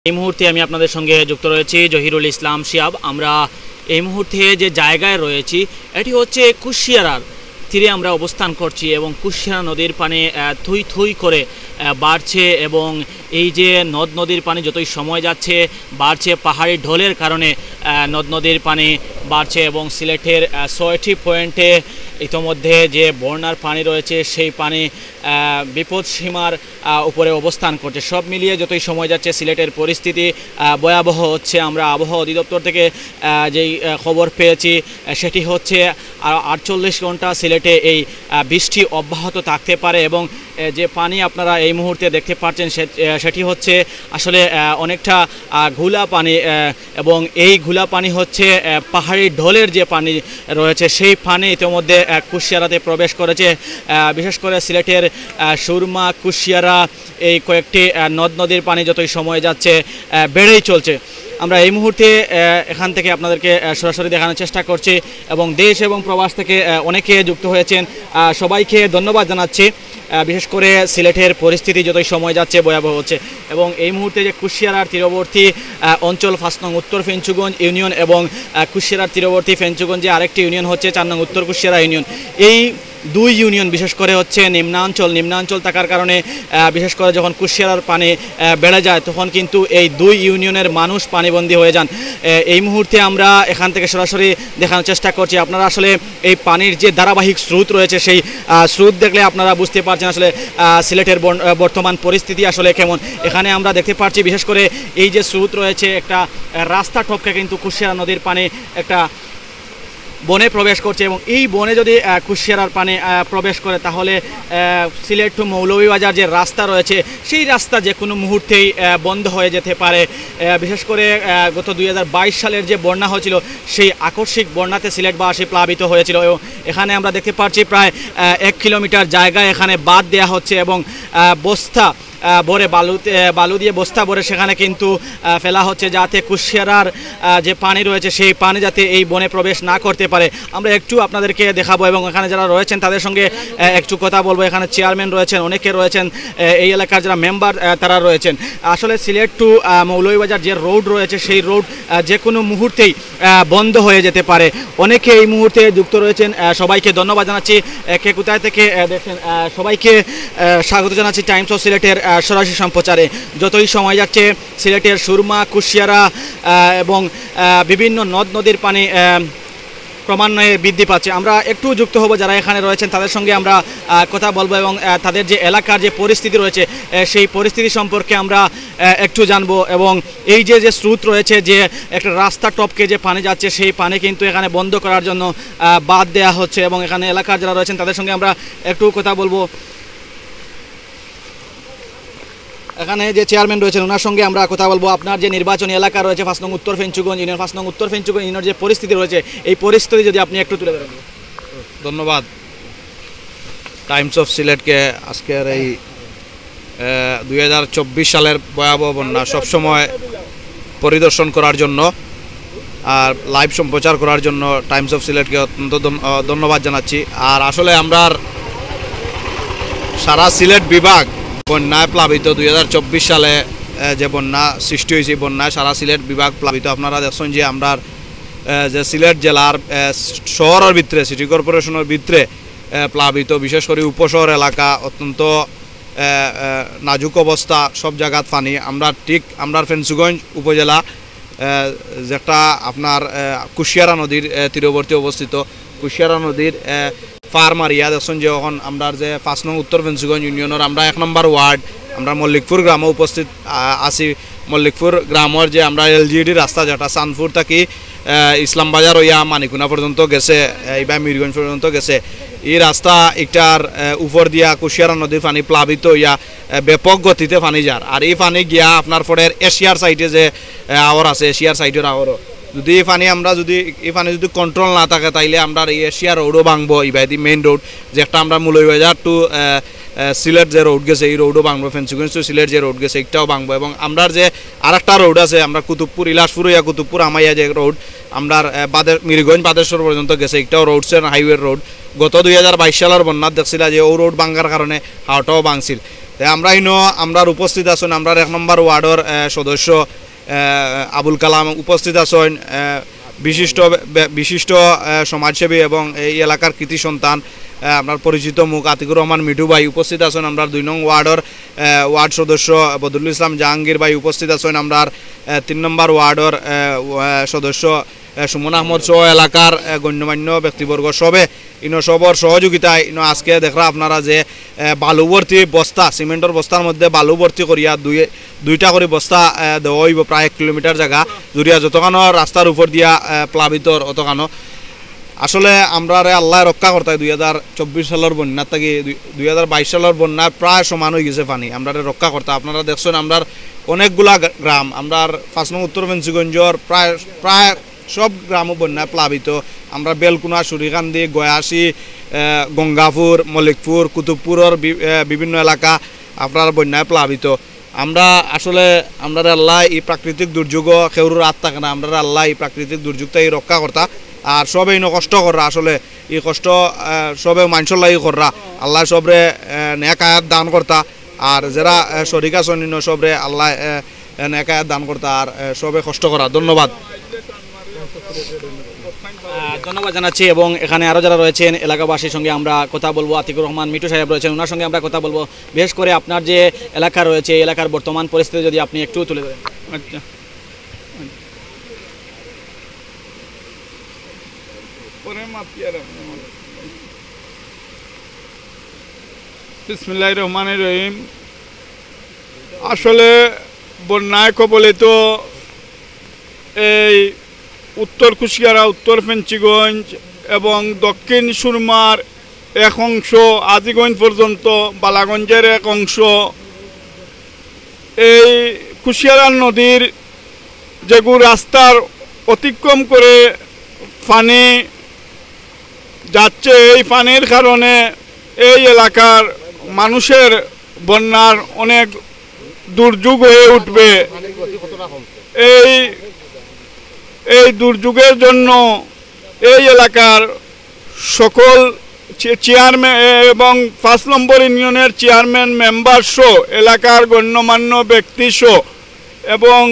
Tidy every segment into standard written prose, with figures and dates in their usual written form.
এই মুহূর্তে আমি আপনাদের সঙ্গে যুক্ত রয়েছি জহিরুল ইসলাম শিহাব। আমরা এই মুহূর্তে যে জায়গায় রয়েছি এটি হচ্ছে কুশিয়ারার তীরে আমরা অবস্থান করছি এবং কুশিয়ারা নদীর পানি থুই থুই করে বাড়ছে এবং এই যে নদ নদীর পানি যতই সময় যাচ্ছে বাড়ছে, পাহাড়ি ঢলের কারণে নদ নদীর পানি বাড়ছে এবং সিলেটের ৬টি পয়েন্টে ইতোমধ্যে যে বন্যার পানি রয়েছে সেই পানি বিপদ সীমার উপরে অবস্থান করছে। সব মিলিয়ে যতই সময় যাচ্ছে সিলেটের পরিস্থিতি ভয়াবহ হচ্ছে। আমরা আবহাওয়া অধিদপ্তর থেকে যেই খবর পেয়েছি সেটি হচ্ছে ৪৮ ঘন্টা সিলেটে এই বৃষ্টি অব্যাহত থাকতে পারে এবং যে পানি আপনারা এই মুহূর্তে দেখতে পাচ্ছেন সেটি হচ্ছে আসলে অনেকটা ঘোলা পানি এবং এই ঘোলা পানি হচ্ছে পাহাড়ি ঢলের যে পানি রয়েছে সেই পানি ইতিমধ্যে কুশিয়ারাতে প্রবেশ করেছে। বিশেষ করে সিলেটের সুরমা, কুশিয়ারা এই কয়েকটি নদ নদীর পানি যতই সময় যাচ্ছে বেড়েই চলছে। আমরা এই মুহূর্তে এখান থেকে আপনাদেরকে সরাসরি দেখানোর চেষ্টা করছি এবং দেশ এবং প্রবাস থেকে অনেকে যুক্ত হয়েছেন, সবাইকে ধন্যবাদ জানাচ্ছি। বিশেষ করে সিলেটের পরিস্থিতি যতই সময় যাচ্ছে ভয়াবহ হচ্ছে এবং এই মুহূর্তে যে কুশিয়ারার তীরবর্তী অঞ্চল ৫ নং উত্তর ফেঞ্চুগঞ্জ ইউনিয়ন এবং কুশিয়ারার তীরবর্তী ফেঞ্চুগঞ্জে আরেকটি ইউনিয়ন হচ্ছে ৪ নং উত্তর কুশিয়ারা ইউনিয়ন। এই দুই ইউনিয়ন বিশেষ করে হচ্ছে নিম্নাঞ্চল থাকার কারণে বিশেষ করে যখন কুশিয়ারার পানি বেড়ে যায় তখন কিন্তু এই দুই ইউনিয়নের মানুষ পানিবন্দী হয়ে যান। এই মুহূর্তে আমরা এখান থেকে সরাসরি দেখানোর চেষ্টা করছি। আপনারা আসলে এই পানির যে ধারাবাহিক স্রোত রয়েছে সেই স্রোত দেখলে আপনারা বুঝতে পারছেন আসলে সিলেটের বর্তমান পরিস্থিতি আসলে কেমন। এখানে আমরা দেখতে পাচ্ছি বিশেষ করে এই যে স্রোত রয়েছে একটা রাস্তা টপকে কিন্তু কুশিয়ারা নদীর পানি একটা বনে প্রবেশ করছে এবং এই বনে যদি কুশিয়ারার পানি প্রবেশ করে তাহলে সিলেট টু মৌলভীবাজার যে রাস্তা রয়েছে সেই রাস্তা যে কোনো মুহূর্তেই বন্ধ হয়ে যেতে পারে। বিশেষ করে গত ২০২২ সালের যে বন্যা হয়েছিল সেই আকস্মিক বন্যাতে সিলেটবাসী প্লাবিত হয়েছিল এবং এখানে আমরা দেখতে পাচ্ছি প্রায় ১ কিলোমিটার জায়গায় এখানে বাঁধ দেওয়া হচ্ছে এবং বস্তা ভরে বালু দিয়ে বস্তা ভরে সেখানে কিন্তু ফেলা হচ্ছে যাতে কুশিয়ারার যে পানি রয়েছে সেই পানি যাতে এই বনে প্রবেশ না করতে পারে। আমরা একটু আপনাদেরকে দেখাবো এবং এখানে যারা রয়েছেন তাদের সঙ্গে একটু কথা বলবো। এখানে চেয়ারম্যান রয়েছেন, অনেকে রয়েছেন, এই এলাকার যারা মেম্বার তারা রয়েছেন। আসলে সিলেট টু মৌলভীবাজার যে রোড রয়েছে সেই রোড যে কোনো মুহূর্তেই বন্ধ হয়ে যেতে পারে। অনেকে এই মুহূর্তে যুক্ত রয়েছেন, সবাইকে ধন্যবাদ জানাচ্ছি। কে কোথায় থেকে দেখেন সবাইকে স্বাগত জানাচ্ছি টাইমস অফ সিলেটের সরাসরি সম্প্রচারে। যতই সময় যাচ্ছে সিলেটের সুরমা, কুশিয়ারা এবং বিভিন্ন নদ নদীর পানি ক্রমান্বয়ে বৃদ্ধি পাচ্ছে। আমরা একটু যুক্ত হব যারা এখানে রয়েছেন তাদের সঙ্গে আমরা কথা বলবো এবং তাদের যে এলাকার যে পরিস্থিতি রয়েছে সেই পরিস্থিতি সম্পর্কে আমরা একটু জানবো এবং এই যে স্রোত রয়েছে যে একটা রাস্তা টপকে যে পানি যাচ্ছে সেই পানি কিন্তু এখানে বন্ধ করার জন্য বাঁধ দেওয়া হচ্ছে এবং এখানে এলাকার যারা রয়েছেন তাদের সঙ্গে আমরা একটু কথা বলবো। এখানে যে চেয়ারম্যান রয়েছেন ওনার সঙ্গে আমরা কথা বলবো। আপনার যে নির্বাচনী এলাকা রয়েছে ৫ নং উত্তর ফেঞ্চুগঞ্জ ইউনিয়ন, ৫ নং উত্তর ফেঞ্চুগঞ্জ ইউনিয়নের যে পরিস্থিতি রয়েছে এই পরিস্থিতি যদি আপনি একটু তুলে ধরেন। ধন্যবাদ টাইমস অফ সিলেটকে আজকের এই ২০২৪ সালের ভয়াবহ বন্যা সবসময় পরিদর্শন করার জন্য আর লাইভ সম্প্রচার করার জন্য টাইমস অফ সিলেটকে অত্যন্ত ধন্যবাদ জানাচ্ছি। আর আসলে আমরা সারা সিলেট বিভাগ বন্যায় প্লাবিত। ২০২৪ সালে যে বন্যা সৃষ্টি হয়েছে বন্যায় সারা সিলেট বিভাগ প্লাবিত। আপনারা দেখছেন যে আমরা যে সিলেট জেলার শহরের ভিতরে সিটি কর্পোরেশনের ভিতরে প্লাবিত, বিশেষ করে উপশহর এলাকা অত্যন্ত নাজুক অবস্থা, সব জায়গাত পানি। আমরা ফেঞ্চুগঞ্জ উপজেলা যেটা আপনার কুশিয়ারা নদীর তীরবর্তী অবস্থিত। কুশিয়ারা নদীর পার মারিয়া দেখছেন যে এখন আমরা যে ৫ নং উত্তর ফেঞ্চুগঞ্জ ইউনিয়নের আমরা ১ নম্বর ওয়ার্ড আমরা মল্লিকপুর গ্রামে উপস্থিত আছি। মল্লিকপুর গ্রামের যে আমরা এলজিডি রাস্তা যেটা চাঁদপুর থাকি ইসলামবাজার হইয়া মানিকুনা পর্যন্ত গেছে, এইবার মিরগঞ্জ পর্যন্ত গেছে, এই রাস্তা একটার উপর দিয়া কুশিয়ারা নদীর পানি প্লাবিত হইয়া ব্যাপক গতিতে পানি যার। আর এই পানি গিয়া আপনার পরে এশিয়ার সাইডে যে আওয়ার আছে এশিয়ার সাইডের আওয়ারও যদি এই পানি যদি কন্ট্রোল না থাকে তাইলে আমরা এই এশিয়া রোডও ভাঙবো। এইবাদি মেইন রোড যেটা আমরা মৌলভীবাজার টু সিলেট যে রোড গেছে এই রোডও ভাঙবো, ফেঞ্চুগঞ্জ টু সিলেট যে রোড গেছে একটাও ভাঙবো এবং আমরা যে আরেকটা রোড আছে আমরা কুতুবপুর ইলাসপুর হইয়া কুতুবপুর আমাইয়া যে রোড আমরা মিরগঞ্জ বাদেশ্বর পর্যন্ত গেছে একটাও রোডস হাইওয়ে রোড। গত ২০২২ সালের বন্যার দেখছিল যে ও রোড ভাঙার কারণে হাওটাও ভাঙছিল। তাই আমরা আমরা উপস্থিত আছেন আমরা 1 নম্বর ওয়ার্ডের সদস্য আবুল কালাম উপস্থিত আছেন, বিশিষ্ট সমাজসেবী এবং এই এলাকার কৃতি সন্তান আপনার পরিচিত মুখ আতিকুর রহমান মিঠু ভাই উপস্থিত আছেন, আমরা 2 নং ওয়ার্ডের ওয়ার্ড সদস্য বদরুল ইসলাম জাহাঙ্গীর ভাই উপস্থিত আছেন, আমরা 3 নম্বর ওয়ার্ডের সদস্য সুমন আহমদ সহ এলাকার গণ্যমান্য ব্যক্তিবর্গ সবে সবর সহযোগিতায় আজকে দেখরা আপনারা যে বালু ভর্তি বস্তা সিমেন্টের বস্তার মধ্যে বালু ভর্তি করিয়া দুইটা করে বস্তা দেওয়া হইব প্রায় 1 কিলোমিটার জায়গা জুড়িয়া যতখানো রাস্তার উপর দিয়া প্লাবিত অতখানো। আসলে আমরা আল্লাহ রক্ষা করতে 2024 সালের বন্যার থেকে 2022 সালের বন্যা প্রায় সমান হয়ে গেছে পানি, আমরা রক্ষা করতে। আপনারা দেখছেন আমরা অনেকগুলা গ্রাম, আমরা 5 নং উত্তর ফেন্সিগঞ্জর প্রায় সব গ্রামও বন্যায় প্লাবিত। আমরা বেলকুনা, সুরিকান্দি, গয়াসি, গঙ্গাপুর, মল্লিকপুর, কুতুবপুরের বিভিন্ন এলাকা আপনার বন্যায় প্লাবিত। আমরা আসলে আমরা আল্লাহ এই প্রাকৃতিক দুর্যোগ কেউর রাত থাকে না, আমরা আল্লাহ এই প্রাকৃতিক দুর্যোগটাই রক্ষা করতা। আর সবে কষ্ট কররা, আসলে এই কষ্ট সবে মানুষের লাগি কররা, আল্লাহ সবরে নেক আয়াত দান করতা। আর যারা শরিক আছেন সবরে আল্লাহ নেক আয়াত দান করতা আর সবে কষ্ট করা। ধন্যবাদ জানাচ্ছি। এবং এখানে আরও যারা রয়েছেন এলাকাবাসীর সঙ্গে আমরা কথা বলবো। আতিকুর রহমান মিঠু সাহেব রয়েছেন, ওনার সঙ্গে আমরা কথা বলবো। বিশেষ করে আপনার যে এলাকা রয়েছে এই এলাকার বর্তমান পরিস্থিতি যদি আপনি একটু তুলে ধরেন। আচ্ছা, বিসমিল্লাহির রহমানির রহিম। আসলে বন্যায় কবলিত এই উত্তর কুশিয়ারা, উত্তর ফেঞ্চিগঞ্জ এবং দক্ষিণ সুরমার এক অংশ, আজিগঞ্জ পর্যন্ত বালাগঞ্জের এক অংশ, এই কুশিয়ারা নদীর যেগুলো রাস্তার অতিক্রম করে পানি যাচ্ছে, এই পানির কারণে এই এলাকার মানুষের বন্যার অনেক দুর্যোগ হয়ে উঠবে। এই দুর্যোগের জন্য এই এলাকার সকল চেয়ারম্যান এবং 5 নম্বর ইউনিয়নের চেয়ারম্যান মেম্বার সহ এলাকার গণ্যমান্য ব্যক্তি সহ এবং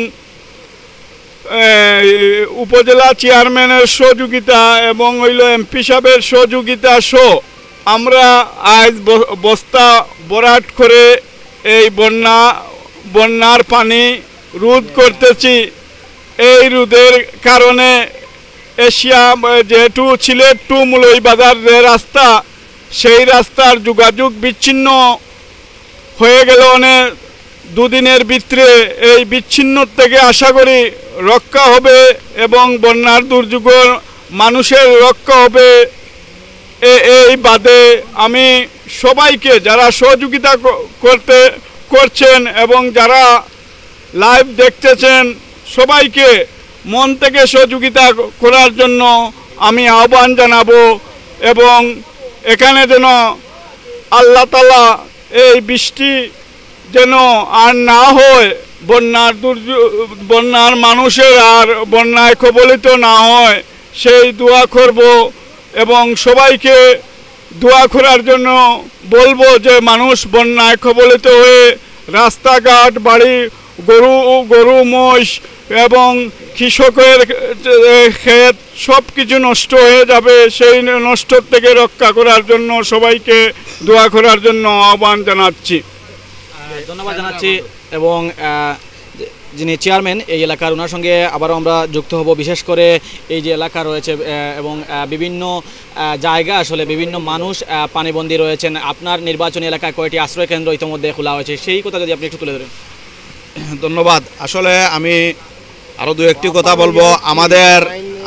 উপজেলা চেয়ারম্যানের সহযোগিতা এবং এমপি সাহেবের সহযোগিতা সহ আমরা আজ বস্তা বরাট করে এই বন্যার পানি রোধ করতেছি। এই রোধের কারণে এশিয়া যেহেতু সিলেট টু মৌলভীবাজার যে রাস্তা, সেই রাস্তার যোগাযোগ বিচ্ছিন্ন হয়ে গেল অনেক 2 দিনের ভিতরে। এই বিচ্ছিন্ন থেকে আশা করি রক্ষা হবে এবং বন্যার দুর্যোগের মানুষের রক্ষা হবে। এই বাদে আমি সবাইকে যারা সহযোগিতা করছেন এবং যারা লাইভ দেখতেছেন সবাইকে মন থেকে সহযোগিতা করার জন্য আমি আহ্বান জানাবো এবং এখানে যেন আল্লাহ তাআলা এই বৃষ্টি যেন আর না হয়, বন্যার মানুষের আর বন্যায় কবলিত না হয় সেই দোয়া করব এবং সবাইকে দোয়া করার জন্য বলবো যে মানুষ বন্যায় কবলিত হয়ে রাস্তাঘাট, বাড়ি, গরু মহিষ এবং কৃষকের ক্ষেত সব কিছু নষ্ট হয়ে যাবে। সেই নষ্ট থেকে রক্ষা করার জন্য সবাইকে দোয়া করার জন্য আহ্বান জানাচ্ছি। ধন্যবাদ জানাচ্ছি। এবং যিনি চেয়ারম্যান এই এলাকার, ওনার সঙ্গে আবারও আমরা যুক্ত হব। বিশেষ করে এই যে এলাকা রয়েছে এবং বিভিন্ন জায়গা আসলে বিভিন্ন মানুষ পানিবন্দী রয়েছেন। আপনার নির্বাচনী এলাকায় কয়টি আশ্রয় কেন্দ্র ইতিমধ্যে খোলা হয়েছে, সেই কথা যদি আপনি একটু তুলে ধরেন। ধন্যবাদ। আসলে আমি আরও 2-1টি কথা বলবো। আমাদের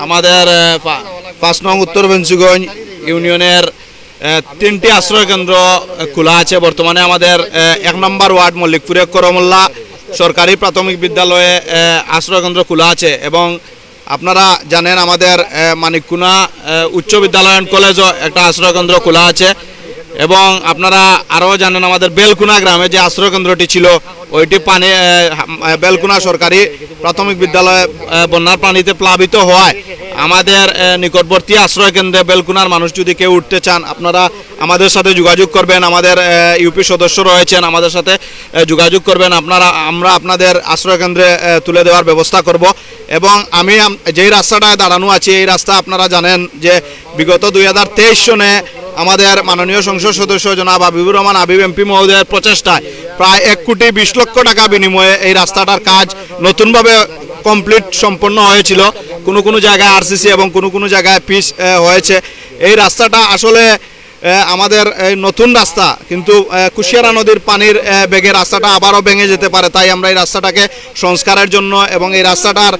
5 নং উত্তর ফেঞ্চিগঞ্জ ইউনিয়নের 3টি আশ্রয় কেন্দ্র খোলা আছে বর্তমানে। আমাদের 1 নম্বর ওয়ার্ড মল্লিকপুরে করমল্লা সরকারি প্রাথমিক বিদ্যালয়ে আশ্রয় কেন্দ্র খোলা আছে এবং আপনারা জানেন আমাদের মানিককুনা উচ্চ বিদ্যালয় অ্যান্ড কলেজও একটা আশ্রয় কেন্দ্র খোলা আছে এবং আপনারা আরও জানেন আমাদের বেলকুনা গ্রামে যে আশ্রয় কেন্দ্রটি ছিল ওইটি বেলকুনা সরকারি প্রাথমিক বিদ্যালয়ে বন্যার পানিতে প্লাবিত হওয়ায় আমাদের নিকটবর্তী আশ্রয় কেন্দ্রে বেলকুনার মানুষ যদি কেউ উঠতে চান আপনারা আমাদের সাথে যোগাযোগ করবেন, আমাদের ইউপি সদস্য রয়েছেন, আমাদের সাথে যোগাযোগ করবেন, আমরা আপনাদের আশ্রয়কেন্দ্রে তুলে দেওয়ার ব্যবস্থা করব। এবং আমি যেই রাস্তাটায় দাঁড়ানো আছি এই রাস্তা আপনারা জানেন যে বিগত 2023 সনে আমাদের মাননীয় সংসদ সদস্য জনাব হাবিবুর রহমান হাবিব এমপি মহোদয়ের প্রচেষ্টায় প্রায় 1,20,00,000 টাকা বিনিময়ে এই রাস্তাটার কাজ নতুনভাবে কমপ্লিট সম্পন্ন হয়েছিল। কোনো জায়গায় আরসিসি এবং কোনো জায়গায় পিচ হয়েছে। এই রাস্তাটা আসলে আমাদের নতুন রাস্তা, কিন্তু কুশিয়ারা নদীর পানির বেগে রাস্তাটা আবারও ভেঙে যেতে পারে, তাই আমরা এই রাস্তাটাকে সংস্কারের জন্য এবং এই রাস্তাটার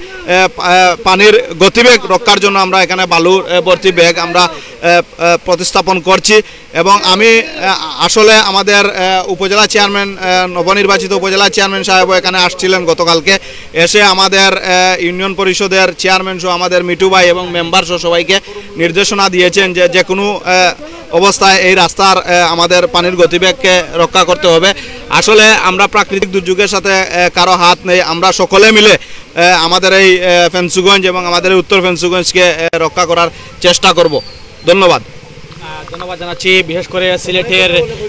পানির গতিবেগ রক্ষার জন্য আমরা এখানে বালুর ভর্তি ব্যাগ আমরা প্রতিস্থাপন করছি। এবং আমি আসলে আমাদের উপজেলা চেয়ারম্যান, নবনির্বাচিত উপজেলা চেয়ারম্যান সাহেবও এখানে আসছিলেন গতকালকে, এসে আমাদের ইউনিয়ন পরিষদের চেয়ারম্যান সহ আমাদের মিঠু ভাই এবং মেম্বার সহ সবাইকে নির্দেশনা দিয়েছেন যে কোনো অবস্থায় এই রাস্তার আমাদের পানির গতিবেগকে রক্ষা করতে হবে। আসলে আমরা প্রাকৃতিক দুর্যোগের সাথে কারো হাত নেই, আমরা সকলে মিলে আমাদের এই ফেন্সুগঞ্জ এবং আমাদের এই উত্তর ফেন্সুগঞ্জকে রক্ষা করার চেষ্টা করব। ধন্যবাদ জানাচ্ছি। বিশেষ করে সিলেটের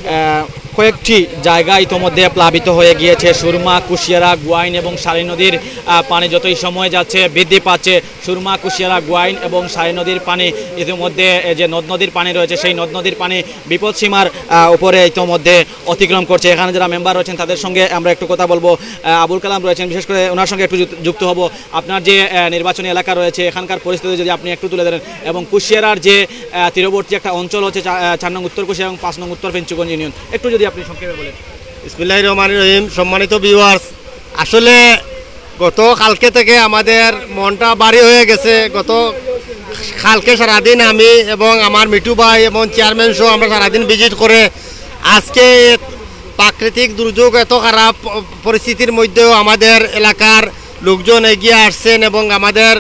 কয়েকটি জায়গা ইতোমধ্যে প্লাবিত হয়ে গিয়েছে। সুরমা, কুশিয়ারা, গোয়াইন এবং সারি নদীর পানি যতই সময় যাচ্ছে বৃদ্ধি পাচ্ছে। সুরমা, কুশিয়ারা, গোয়াইন এবং সারি নদীর পানি ইতিমধ্যে যে নদ নদীর পানি রয়েছে সেই নদ নদীর পানি বিপদসীমার উপরে ইতোমধ্যে অতিক্রম করছে। এখানে যারা মেম্বার রয়েছেন তাদের সঙ্গে আমরা একটু কথা বলবো। আবুল কালাম রয়েছেন, বিশেষ করে ওনার সঙ্গে একটু যুক্ত হব। আপনার যে নির্বাচনী এলাকা রয়েছে এখানকার পরিস্থিতি যদি আপনি একটু তুলে ধরেন, এবং কুশিয়ারার যে তীরবর্তী একটা অঞ্চল হচ্ছে 4 নং উত্তর কুশিয়ারা এবং 5 নং উত্তর ফেঞ্চুগঞ্জ ইউনিয়ন, একটু যদি আপনি সংক্ষেপে বলেন। বিসমিল্লাহির রহমানির রহিম। সম্মানিত ভিউয়ার্স, আসলে গত কালকে থেকে আমাদের মনটা ভারী হয়ে গেছে। গত কালকে সারাদিন আমি এবং আমার মিঠু ভাই এবং চেয়ারম্যান সহ আমরা সারাদিন ভিজিট করে আজকে প্রাকৃতিক দুর্যোগ এত খারাপ পরিস্থিতির মধ্যেও আমাদের এলাকার লোকজন এগিয়ে আসছেন এবং আমাদের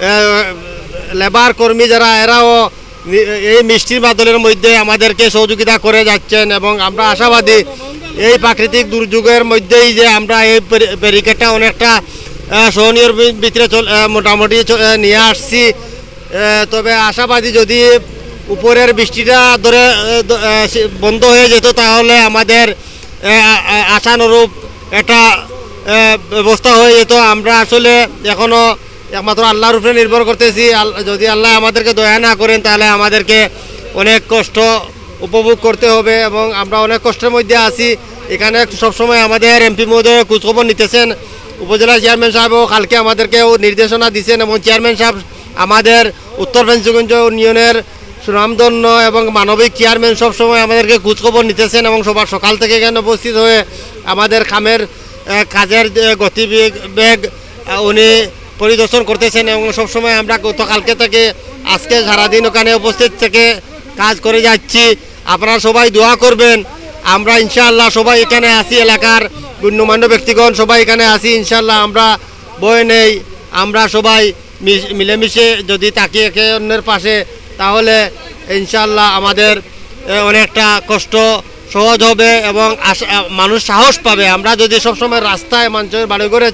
লেবার কর্মী যারা এরাও এই মিষ্টির বাদলের মধ্যে আমাদেরকে সহযোগিতা করে যাচ্ছেন। এবং আমরা আশাবাদী এই প্রাকৃতিক দুর্যোগের মধ্যেই যে আমরা এই ব্যারিকেডটা অনেকটা সহনীয়র ভিতরে মোটামুটি নিয়ে আসছি। তবে আশাবাদী যদি উপরের বৃষ্টিটা ধরে বন্ধ হয়ে যেত তাহলে আমাদের আশানুরূপ একটা ব্যবস্থা হয়ে যেত। আমরা আসলে এখনও একমাত্র আল্লাহর উপরে নির্ভর করতেছি। যদি আল্লাহ আমাদেরকে দয়া না করেন তাহলে আমাদেরকে অনেক কষ্ট উপভোগ করতে হবে এবং আমরা অনেক কষ্টের মধ্যে আছি। এখানে সবসময় আমাদের এমপি মহোদয় খোঁজখবর নিতেছেন। উপজেলা চেয়ারম্যান সাহেবও কালকে আমাদেরকেও নির্দেশনা দিচ্ছেন এবং চেয়ারম্যান সাহেব আমাদের উত্তর ফেঞ্চুগঞ্জ ইউনিয়নের সুনামধন্য এবং মানবিক চেয়ারম্যান সবসময় আমাদেরকে খোঁজখবর নিতেছেন এবং সবার সকাল থেকে এখানে উপস্থিত হয়ে আমাদের কাজের গতিবেগ উনি পরিদর্শন করতেছেন এবং সবসময় আমরা গতকালকে থেকে আজকে সারাদিন ওখানে উপস্থিত থেকে কাজ করে যাচ্ছি। আপনারা সবাই দোয়া করবেন। আমরা ইনশাআল্লাহ সবাই এখানে আসি, এলাকার গণ্যমান্য ব্যক্তিগণ সবাই এখানে আসি। ইনশাআল্লাহ আমরা ভয় নেই, আমরা সবাই মিলেমিশে যদি তাকিয়ে একে অন্যের পাশে, তাহলে ইনশাআল্লাহ আমাদের অনেকটা কষ্ট সহজ হবে এবং মানুষ সাহস পাবে। আমরা যদি সবসময় রাস্তায় মানুষের বাড়ি করে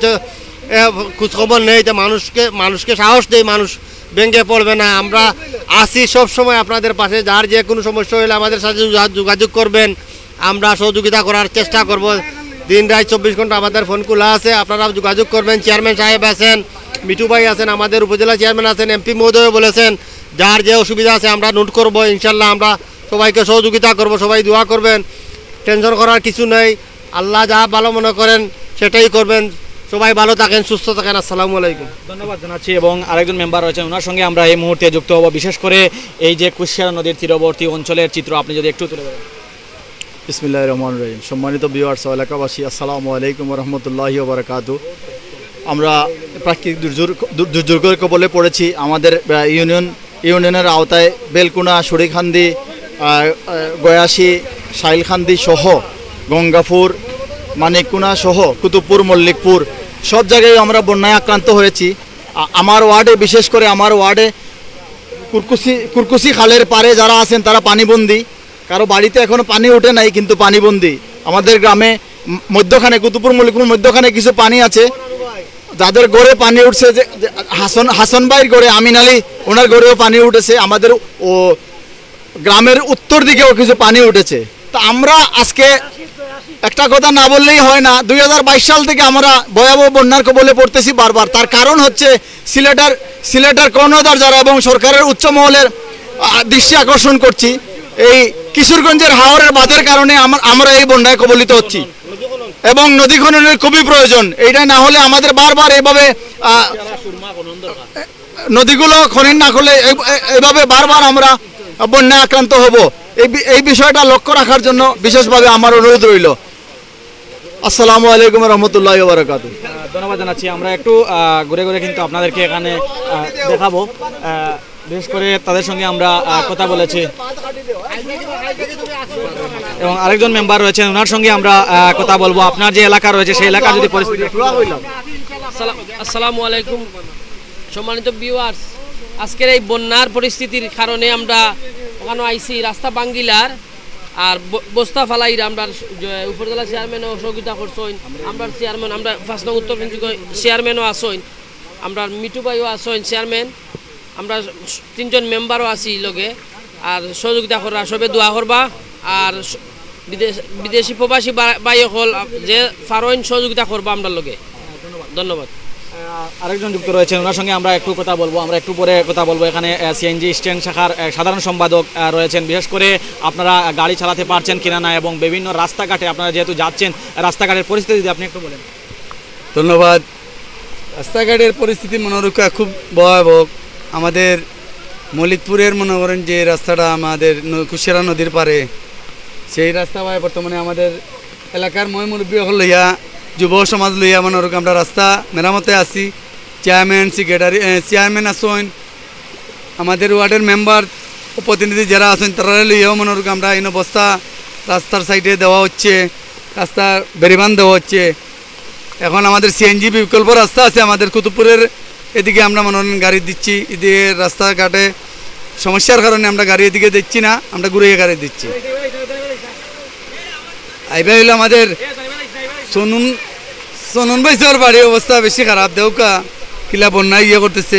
খোঁজখবর নেই তো মানুষকে সাহস দেয়, মানুষ ভেঙে পড়বে না। আমরা আসি সবসময় আপনাদের পাশে, যার যে কোনো সমস্যা হলে আমাদের সাথে যোগাযোগ করবেন, আমরা সহযোগিতা করার চেষ্টা করব। দিন রাত 24 ঘন্টা আমাদের ফোন খোলা আছে, আপনারা যোগাযোগ করবেন। চেয়ারম্যান সাহেব আছেন, মিঠু ভাই আছেন, আমাদের উপজেলা চেয়ারম্যান আছেন, এমপি মহোদয় বলেছেন, যার যে অসুবিধা আছে আমরা নোট করব। ইনশাল্লাহ আমরা সবাইকে সহযোগিতা করব, সবাই দোয়া করবেন। টেনশন করার কিছু নেই, আল্লাহ যা ভালো মনে করেন সেটাই করবেন। সবাই ভালো থাকেন, সুস্থ থাকেন। আসসালামু আলাইকুম। ধন্যবাদ জানাচ্ছি। এবং আরেকজন মেম্বার রয়েছেন, ওনার সঙ্গে আমরা এই মুহূর্তে যুক্ত হব। বিশেষ করে এই যে কুশিয়ারা নদীর তীরবর্তী অঞ্চলের চিত্র আপনি যদি একটু তুলে ধরেন। বিসমিল্লাহির রহমানির রহিম। সম্মানিত ভিউয়ার্স, এলাকাবাসী, আসসালামু আলাইকুম ওয়া রাহমাতুল্লাহি ওয়া বারাকাতুহু। আমরা প্রাকৃতিক দুর্যোগের কবলে পড়েছি। আমাদের ইউনিয়নের আওতায় বেলকুনা, শরীখান্দি, গয়াসী, সাইলখান্দি সহ গঙ্গাপুর, মানিককুনা সহ কুতুবপুর, মল্লিকপুর সব জায়গায় আমরা বন্যায় আক্রান্ত হয়েছি। আমার ওয়ার্ডে, বিশেষ করে আমার ওয়ার্ডে কুরকুসি খালের পারে যারা আছেন তারা পানিবন্দী। কারো বাড়িতে এখনও পানি ওঠে নাই, কিন্তু পানিবন্দী। আমাদের গ্রামে মধ্যখানে, কুতুবপুর মল্লিকপুর মধ্যখানে কিছু পানি আছে, যাদের গড়ে পানি উঠছে, যে হাসান ভাইয়ের গড়ে, আমিন আলী ওনার গড়েও পানি উঠেছে। আমাদের গ্রামের উত্তর দিকেও কিছু পানি উঠেছে। তা আমরা আজকে একটা কথা না বললেই হয় না, 2022 সাল থেকে আমরা ভয়াবহ বন্যার কবলে পড়তেছি বারবার। তার কারণ হচ্ছে সিলেটের কর্ণধার যারা এবং সরকারের উচ্চ মহলের দৃষ্টি আকর্ষণ করছি, এই কিশোরগঞ্জের হাওরের বাঁধের কারণে আমরা এই বন্যায় কবলিত হচ্ছি এবং নদী খননের খুবই প্রয়োজন। এইটা না হলে আমাদের বারবার এইভাবে নদীগুলো খনন না করলে এইভাবে বারবার আমরা বন্যায় আক্রান্ত হব। এই বিষয়টা লক্ষ্য রাখার জন্য বিশেষভাবে আমার অনুরোধ রইল। আসসালামু আলাইকুম রহমতুল্লাহ বারাকাতু। ধন্যবাদ জানাচ্ছি। আমরা একটু ঘুরে ঘুরে কিন্তু আপনাদেরকে এখানে দেখাবো, বিশেষ করে তাদের সঙ্গে আমরা কথা বলেছি এবং আরেকজন মেম্বার রয়েছেন, ওনার সঙ্গে আমরা কথা বলবো। আপনার যে এলাকা রয়েছে সেই এলাকার যদি পরিস্থিতি। আসসালামু আলাইকুম সম্মানিত ভিউয়ার্স, আজকের এই বন্যার পরিস্থিতির কারণে আমরা ওখানে আইসি রাস্তা বাঙ্গিলার আর বস্তা ফালাইর আমরা উপজেলা চেয়ারম্যানও সহযোগিতা করছেন, আমরা চেয়ারম্যান, আমরা 5 নং উত্তর চেয়ারম্যানও আসেন, আমরা মিটু ভাইও আসেন চেয়ারম্যান, আমরা 3 জন মেম্বারও আছি লগে। আর সহযোগিতা করা সবে দোয়া করবা। আর বিদেশি প্রবাসী ভাই হল যে ফারোইন সহযোগিতা করবা আমরা লগে। ধন্যবাদ। আরেকজন যুক্ত রয়েছেন, ওনার সঙ্গে আমরা একটু কথা বলবো, আমরা একটু পরে কথা বলবো। এখানে সিএনজি স্ট্যান্ড শাখার সাধারণ সম্পাদক রয়েছেন। বিশেষ করে আপনারা গাড়ি চালাতে পারছেন কিনা না এবং বিভিন্ন রাস্তাঘাটে আপনারা যেহেতু যাচ্ছেন, রাস্তাঘাটের পরিস্থিতি যদি আপনি একটু বলেন। ধন্যবাদ। রাস্তাঘাটের পরিস্থিতি মনে রক্ষা খুব ভয়াবহ। আমাদের মলিকপুরের মনে করেন যে রাস্তাটা আমাদের কুশিয়ারা নদীর পারে, সেই রাস্তা বর্তমানে আমাদের এলাকার মুরব্বী লইয়া যুব সমাজ লইয়া মনে রকম আমরা রাস্তা মেরামতে আছি। চেয়ারম্যান, সেক্রেটারি, চেয়ারম্যান আসেন, আমাদের ওয়ার্ডের মেম্বার ও প্রতিনিধি যারা আছেন তারা লইয়াও মনে রকম আমরা এই অবস্থা রাস্তার সাইডে দেওয়া হচ্ছে, রাস্তা বেরিবান দেওয়া হচ্ছে। এখন আমাদের সিএনজি বিকল্প রাস্তা আছে আমাদের কুতুবপুরের এদিকে, আমরা মনে করেন গাড়ি দিচ্ছি। এদিকে রাস্তাঘাটে সমস্যার কারণে আমরা গাড়ি এদিকে দিচ্ছি না, আমরা ঘুরিয়ে গাড়ি দিচ্ছি। এইবার হইলো আমাদের সনুন ভাইসর বাড়ির অবস্থা বেশি খারাপ, দেউকা কিলা বন্যা করতেছে।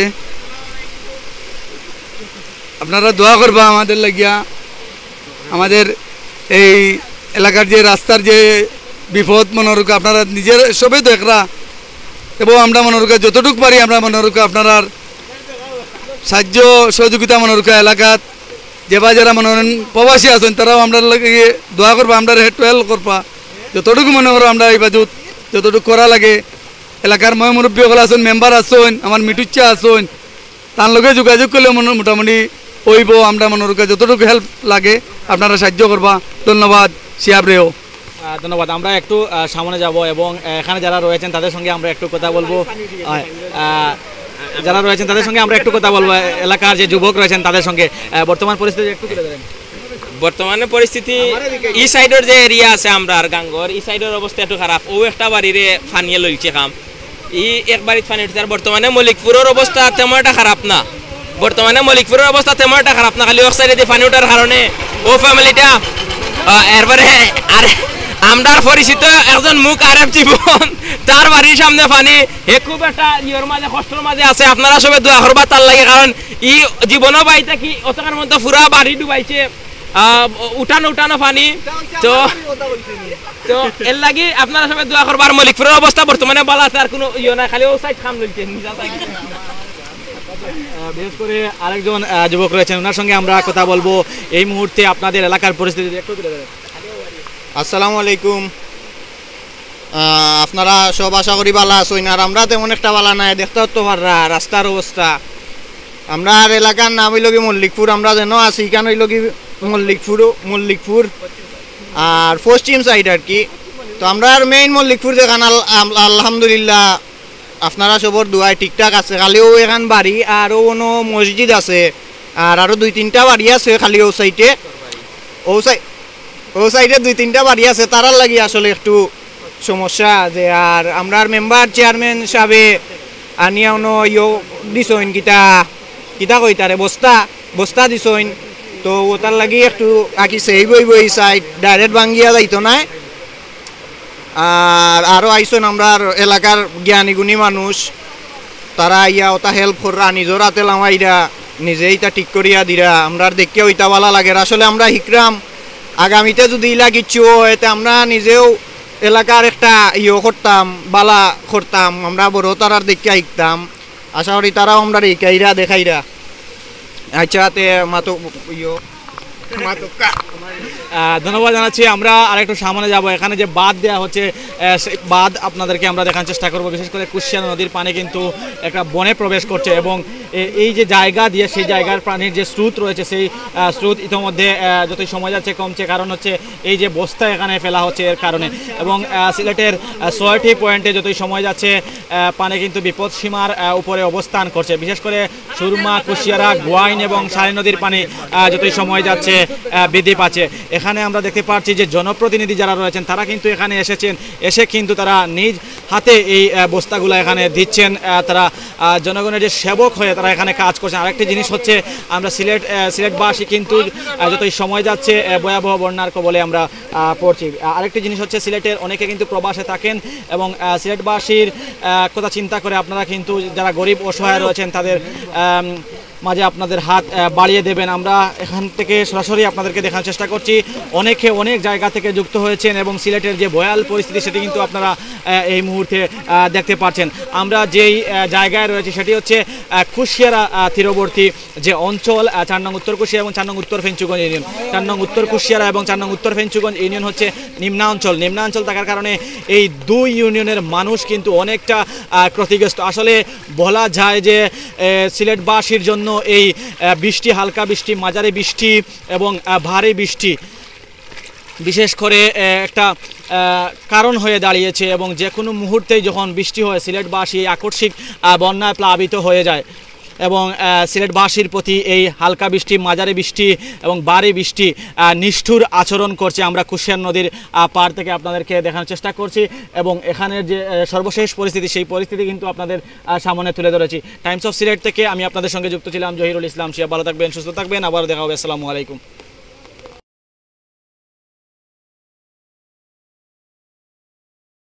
আপনারা দোয়া করবা আমাদের লাগিয়া। আমাদের এই এলাকার যে রাস্তার যে বিপদ মনোরূপ আপনারা নিজের সবে দেখরা, এবং আমরা মনোরূপ যতটুকু পারি আমরা মনোরূপ আপনারা সাহায্য সহযোগিতা মনোরূপ এলাকাত যেবা যারা মনোরঞ্জন প্রবাসী আছেন তারাও আমরা লাগে দোয়া করবা, আমরা হেল্প করবা যতটুকু মনে করো আমরা এই বাজুত যতটুকু করা লাগে। এলাকার মুরব্বী সকল আছেন, মেম্বার আছেন, আমার মিটুচ্চা আছেন, তার লগে যোগাযোগ করলে মোটামুটি হইব। আমরা মনোরূপ যতটুকু হেল্প লাগে আপনারা সাহায্য করবা। ধন্যবাদ। শিয়াব রেও ধন্যবাদ। আমরা একটু সামনে যাব এবং এখানে যারা রয়েছেন তাদের সঙ্গে আমরা একটু কথা বলবো। এলাকার যে যুবক রয়েছেন তাদের সঙ্গে বর্তমান পরিস্থিতি একটু তুলে ধরেন। বর্তমানে পরিস্থিতি ই সাইডের যে এরিয়া আছে আমরা আর গাঙ্গর ই সাইডের অবস্থা একটু খারাপ। ও একটা বাড়িরে ফানিয়ে লইছে কাম, ই এক বাড়িতে ফানি উঠছে। আর বর্তমানে মলিকপুরের অবস্থা তেমন একটা খারাপ না, খালি এক সাইডে দিয়ে ফানি ওঠার কারণে ও ফ্যামিলিটা এরপরে আর আমরা পরিচিত একজন মুখ আরেফ জীবন, তার বাড়ির সামনে ফানি, হে খুব একটা ইয়ের মাঝে কষ্টের মাঝে আছে। আপনারা সবাই দোয়া করবা তার লাগে, কারণ ই জীবনও বাইতে কি অতকার মধ্যে পুরা বাড়ি ডুবাইছে, উঠানো পানি। তো এর লাগি আপনারা সবাই দোয়া করবার। মলিকপুরের অবস্থা বর্তমানে ভালো আছে, আর কোনো ইয়ে না, খালি ও সাইড খাম লইছে। বিশেষ করে আরেকজন যুবক রয়েছেন, ওনার সঙ্গে আমরা কথা বলবো। এই মুহূর্তে আপনাদের এলাকার পরিস্থিতি একটু তুলে ধরেন। আসসালামু আলাইকুম। আপনারা সব আশা করি ভালো আছেন, আর আমরা তেমন একটা ভালো নাই। দেখতে তো পাররা রাস্তার অবস্থা। আমরা এলাকার নাম হইল কি মল্লিকপুর, আমরা যেন আছি এখানে হইল কি মল্লিকপুর আর পশ্চিম সাইড আর কি। তো আমরা আর মেইন মল্লিকপুর যেখান আলহামদুলিল্লাহ আপনারা সবর দোয়ায় ঠিকঠাক আছে। খালিও এখান বাড়ি আরও কোনো মসজিদ আছে, আর আরও 2-3টা বাড়ি আছে খালি ও সাইডে, ও সাইডে 2-3টা বাড়ি আছে। তারার লাগি আসলে একটু সমস্যা যে। আর আমরা মেম্বার চেয়ারম্যান হিসাবে আনিয়া ইয়ে দিছইন কিতা কইতারে বস্তা দিছইন। তো ওটার লাগি একটু আঁকিছে এই বই সাইড ডাইরেক্ট ভাঙ্গিয়া যাইতো না। আর আরও আইসন আমরা এলাকার জ্ঞানী গুণী মানুষ, তারা ইয়া ওটা হেল্প করা নিজের হাতে লামাইরা নিজেই তা ঠিক করিয়া দিরা আমরা দেখে ওইটা ভালো লাগে আসলে আমরা হিকরাম আগামীতে যদি ইলা কিচ্ছু এতে আমরা নিজেও এলাকার একটা করতাম বালা করতাম আমরা বড় তারার দেখে শিখতাম আশা করি তারাও আমরা রেখাইরা দেখাইরা আচ্ছা তে মাতো ধন্যবাদ জানাচ্ছি আমরা আরেকটু সামনে যাব এখানে যে বাঁধ দেওয়া হচ্ছে সেই বাঁধ আপনাদেরকে আমরা দেখার চেষ্টা করব বিশেষ করে কুশিয়ারা নদীর পানি কিন্তু একটা বনে প্রবেশ করছে এবং এই যে জায়গা দিয়ে সেই জায়গার পানির যে স্রোত রয়েছে সেই স্রোত ইতিমধ্যে যতই সময় যাচ্ছে কমছে কারণ হচ্ছে এই যে বস্তা এখানে ফেলা হচ্ছে এর কারণে এবং সিলেটের 6টি পয়েন্টে যতই সময় যাচ্ছে পানি কিন্তু বিপদসীমার উপরে অবস্থান করছে বিশেষ করে সুরমা কুশিয়ারা গোয়াইন এবং সারি নদীর পানি যতই সময় যাচ্ছে বৃদ্ধি পাচ্ছে এখানে আমরা দেখতে পাচ্ছি যে জনপ্রতিনিধি যারা রয়েছেন তারা কিন্তু এখানে এসেছেন এসে কিন্তু তারা নিজ হাতে এই বস্তাগুলো এখানে দিচ্ছেন তারা জনগণের যে সেবক হয়ে তারা এখানে কাজ করছেন আরেকটি জিনিস হচ্ছে আমরা সিলেটবাসী কিন্তু যতই সময় যাচ্ছে ভয়াবহ বন্যার কবলে আমরা পড়ছি আরেকটি জিনিস হচ্ছে সিলেটের অনেকে কিন্তু প্রবাসে থাকেন এবং সিলেটবাসীর কথা চিন্তা করে আপনারা কিন্তু যারা গরিব অসহায় রয়েছেন তাদের মাঝে আপনাদের হাত বাড়িয়ে দেবেন আমরা এখান থেকে সরাসরি আপনাদেরকে দেখার চেষ্টা করছি অনেকে অনেক জায়গা থেকে যুক্ত হয়েছেন এবং সিলেটের যে ভয়াল পরিস্থিতি সেটি কিন্তু আপনারা এই মুহূর্তে দেখতে পাচ্ছেন আমরা যেই জায়গায় রয়েছি সেটি হচ্ছে কুশিয়ারা তীরবর্তী যে অঞ্চল 4 নং উত্তর কুশিয়ারা এবং 4 নং উত্তর ফেঞ্চুগঞ্জ ইউনিয়ন 4 নং উত্তর কুশিয়ারা এবং 4 নং উত্তর ফেঞ্চুগঞ্জ ইউনিয়ন হচ্ছে নিম্নাঞ্চল থাকার কারণে এই দুই ইউনিয়নের মানুষ কিন্তু অনেকটা ক্ষতিগ্রস্ত আসলে বলা যায় যে সিলেটবাসীর জন্য এই বৃষ্টি হালকা বৃষ্টি মাঝারি বৃষ্টি এবং ভারী বৃষ্টি বিশেষ করে একটা কারণ হয়ে দাঁড়িয়েছে এবং যে কোনো মুহূর্তেই যখন বৃষ্টি হয় সিলেটবাসী আকস্মিক বন্যায় প্লাবিত হয়ে যায় এবং সিলেটবাসীর প্রতি এই হালকা বৃষ্টি মাঝারি বৃষ্টি এবং ভারী বৃষ্টি নিষ্ঠুর আচরণ করছে আমরা কুশিয়ারা নদীর পার থেকে আপনাদেরকে দেখানোর চেষ্টা করছি এবং এখানের যে সর্বশেষ পরিস্থিতি সেই পরিস্থিতি কিন্তু আপনাদের সামনে তুলে ধরেছি টাইমস অফ সিলেট থেকে আমি আপনাদের সঙ্গে যুক্ত ছিলাম জহিরুল ইসলাম শিয়া ভালো থাকবেন সুস্থ থাকবেন আবার দেখা হবে আসসালামু আলাইকুম